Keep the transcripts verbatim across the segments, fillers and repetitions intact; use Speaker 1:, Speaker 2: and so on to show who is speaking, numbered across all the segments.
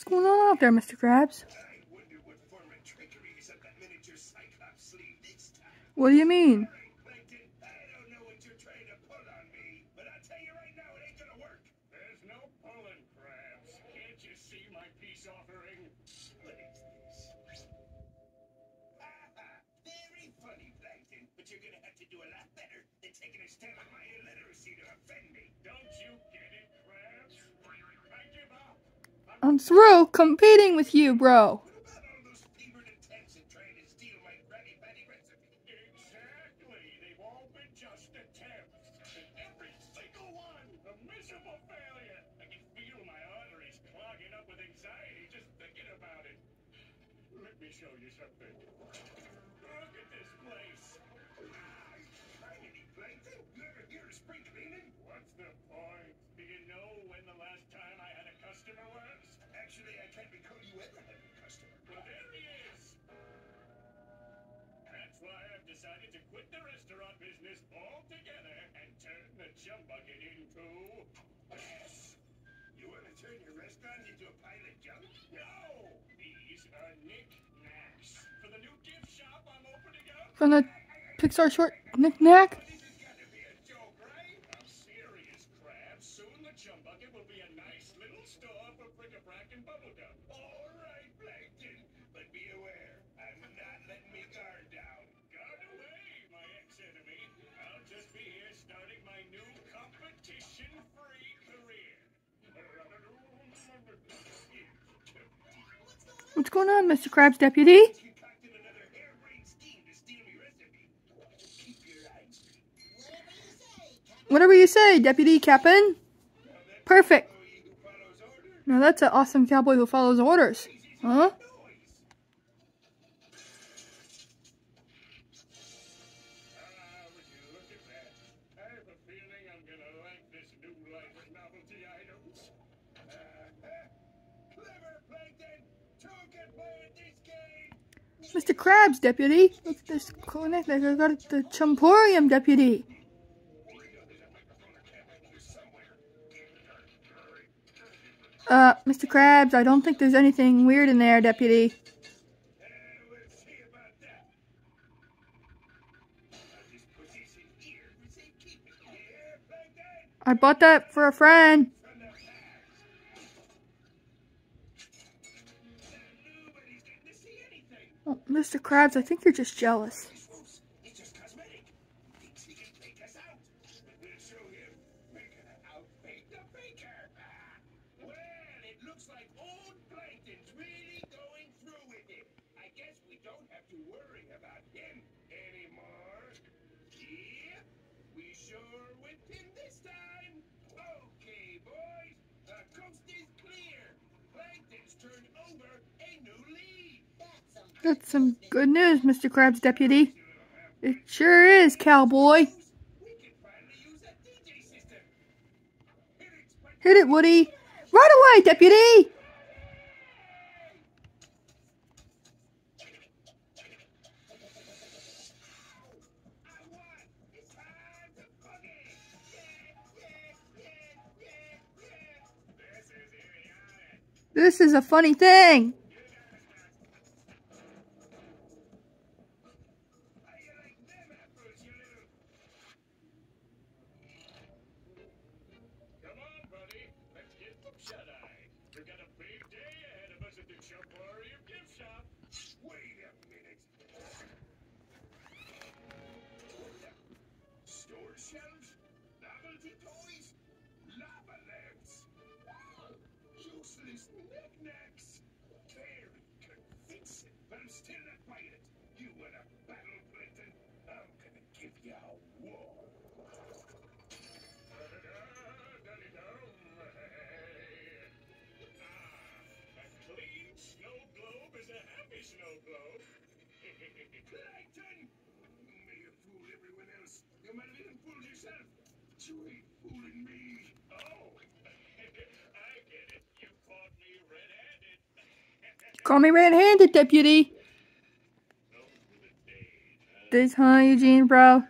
Speaker 1: What's going on out there, Mister Krabs? What do you mean?
Speaker 2: But you're gonna have to do a lot better than taking a stab at my illiteracy to offend me. Don't you get it, Krabs? I give up.
Speaker 1: I'm through competing with you, bro.
Speaker 2: What about all those fevered attempts at trying to steal my Krabby Patty recipe? Exactly. They've all been just attempts. And every single one a miserable failure. I can feel my arteries clogging up with anxiety just thinking about it. Let me show you something. Look at this place. What's the point? Do you know when the last time I had a customer was? Actually, I can't recall you ever had a customer. Well, there he is. That's why I've decided to quit the restaurant business altogether and turn the chum bucket into... Yes! You want to turn your restaurant into a pile of junk? No! These are knick-knacks. For the new gift shop I'm opening up.
Speaker 1: From the Pixar short Knick-Knack.
Speaker 2: Chum Bucket will be a nice little store for bric-a-brac and bubblegum. All right, Plankton, but be aware, I'm not letting me guard down. Guard away, my ex-enemy. I'll just be here starting my new competition-free career.
Speaker 1: What's going on, Mister Krabs' deputy? Whatever you say, Deputy Captain. Perfect. Now that's an awesome cowboy who follows orders. Huh? Mister Krabs, Deputy. Look at this clinic. They got the Chumporium, Deputy. Uh, Mister Krabs, I don't think there's anything weird in there, Deputy. I bought that for a friend. Oh, Mister Krabs, I think you're just jealous. That's some good news, Mister Krabs' deputy. It sure is, cowboy. Hit it, Woody. Right away, deputy! This is a funny thing.
Speaker 2: We've got a big day ahead of us at the Chumporium gift shop. Wait a minute. Store shelves? Novelty toys? Lava lamps? Oh, useless knickknacks. Very convincing. But I'm still not buying it. You want a battle, Plankton? I'm gonna give you a war. Snow globe. Plankton! May you fool everyone else. You might have even fooled yourself. You ain't fooling me. Oh, I get it. You caught me red-handed.
Speaker 1: Call me red-handed, deputy. This, huh, Eugene, bro?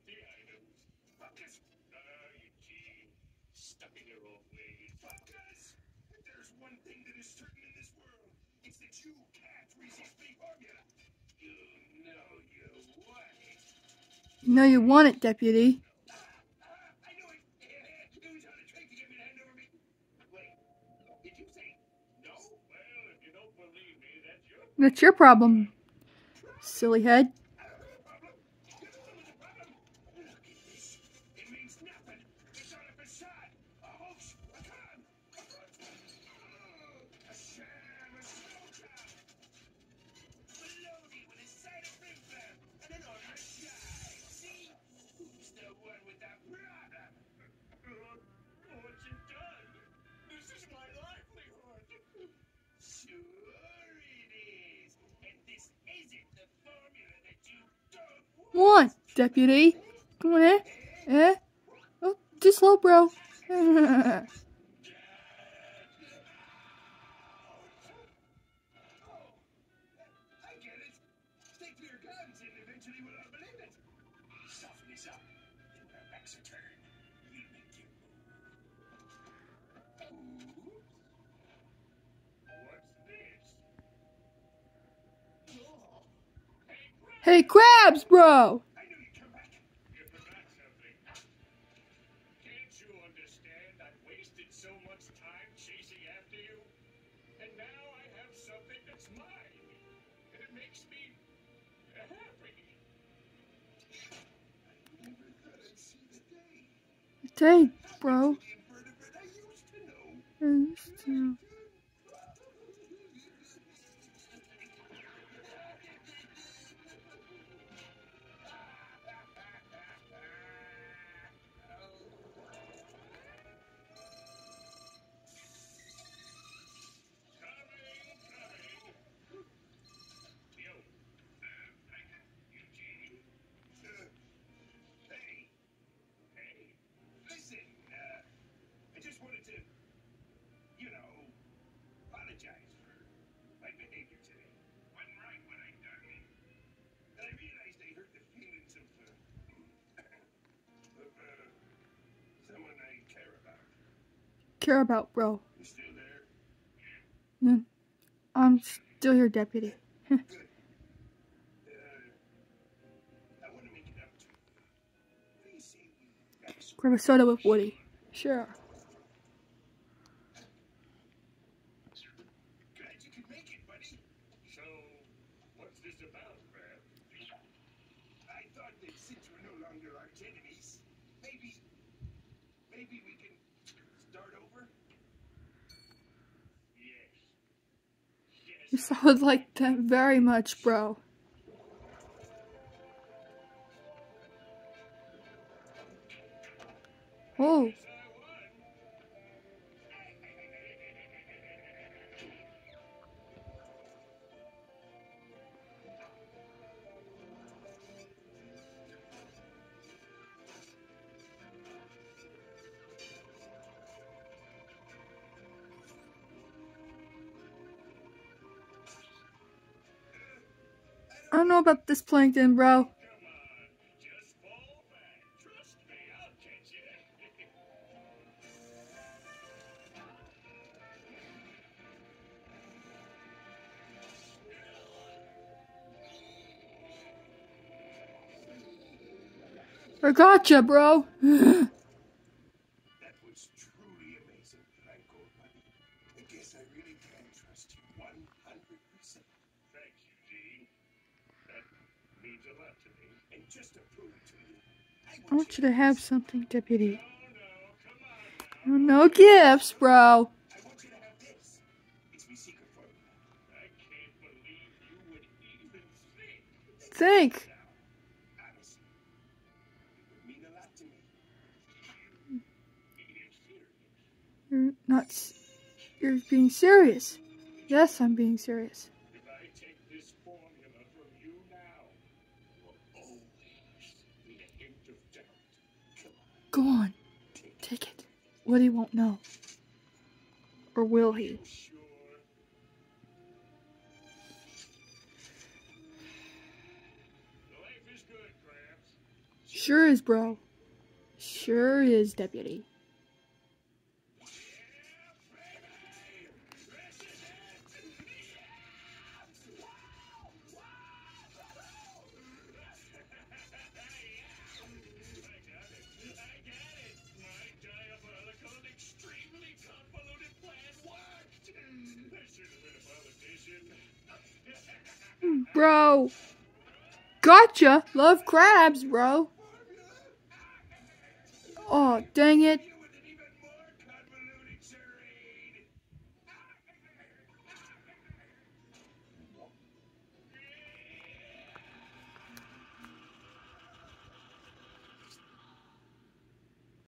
Speaker 2: the items. Focus! Ah, Eugene. Stuck in your old ways. Focus! If there's one thing that is certain in this world, it's that you can't resist the formula. You know you want it.
Speaker 1: You know you want it, Deputy.
Speaker 2: Ah, ah, I knew it. It was on a trick to get me to hand over me. Wait, did you say no? Well, if you don't believe me, that's your
Speaker 1: That's your problem, silly head.
Speaker 2: I don't have a problem. You're the one with the problem. Look at this. It means nothing. It's all a facade. A hoax. A con. A front. A sham. A snow job. Baloney with a side of big flam and an order of jive. See? Who's the one with the problem? What's it done? This is my livelihood. Sure it is. And this isn't the formula that you don't want.
Speaker 1: Come on, Deputy. Come on, eh? Eh? Oh, too slow, bro.
Speaker 2: Oh, I get it. Stick to your guns and eventually we'll all believe it. Soften this up. And our backs are turned. We'll make you move. Ooh. What's this? Oh. Hey,
Speaker 1: Hey, crabs, bro.
Speaker 2: I knew you'd come back. You forgot something. Can't you understand? I've wasted so much time chasing after you. And now I have something that's mine. And it makes me happy. I never thought I'd see the day.
Speaker 1: Hey, bro.
Speaker 2: The invertebrate I used to know.
Speaker 1: Care about, bro.
Speaker 2: You still there?
Speaker 1: No, I'm still your deputy.
Speaker 2: Good. Uh, I want to make it up to you. What do you say we grab some
Speaker 1: Grab a soda with Woody. Sure.
Speaker 2: Glad you could make it, buddy. So, what's this about, Brad? I thought that since we're no longer arch enemies, maybe, maybe we can start over. Yes.
Speaker 1: You sound like that very much, bro. Oh. I don't know about this plankton, bro.
Speaker 2: Come on, just fall back. Trust me, I'll catch you.
Speaker 1: I gotcha, bro.
Speaker 2: That was truly amazing, Franco, buddy. I guess I really can trust you one hundred percent. Thanks, Eugene. That means a lot to me. And just to prove it to you,
Speaker 1: I want you to have something, deputy.
Speaker 2: No, no, come on now.
Speaker 1: No gifts, bro.
Speaker 2: I want you to have this. It's my secret formula. I can't believe you would even think.
Speaker 1: Think.
Speaker 2: Now, honestly, it would mean a lot to me. You being serious.
Speaker 1: You're not. s- You're being serious. Yes, I'm being serious.
Speaker 2: If I take this formula from you now, you'll always be a hint of doubt. Come on.
Speaker 1: Go on. Take it. Woody won't know. Or will he?
Speaker 2: Sure. Life is good, Krabs.
Speaker 1: Sure is, bro. Sure is, Deputy. Bro. Gotcha. Love crabs, bro. Oh, dang it.